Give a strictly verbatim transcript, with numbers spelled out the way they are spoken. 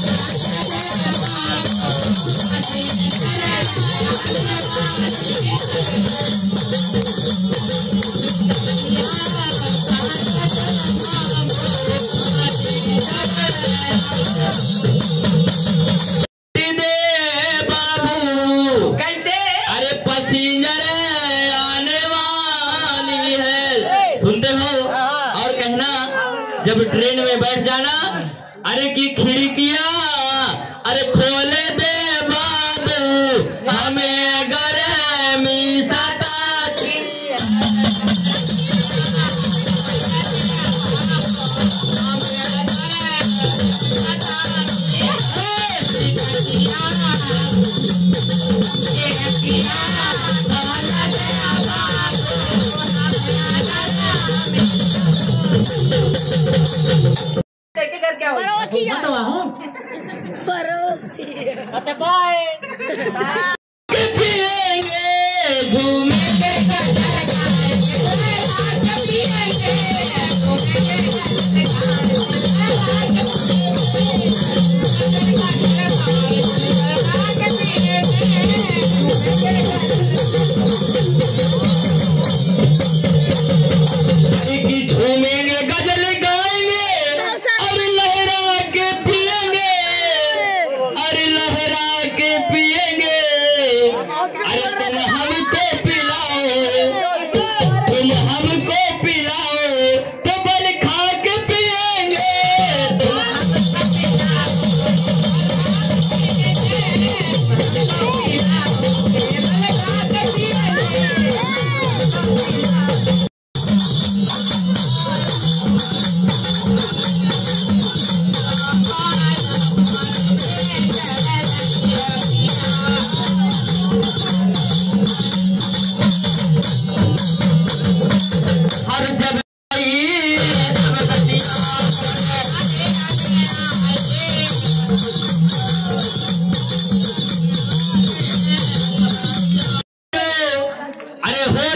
जब ट्रेन में बैठ जाना, अरे की खिड़कियां अरे खोले दे बाबू, हमें गर्मी सताती। परोसी अच्छा बाय पिएंगे झूमेंगे झूमेंगे गजल गाएंगे और लहरा के पिएंगे, अरे लहरा के पिएंगे। अरे तुम हमको पिलाओ, तुम हमको पिलाओ तो बल खा के पिएंगे। हर जब अरे हो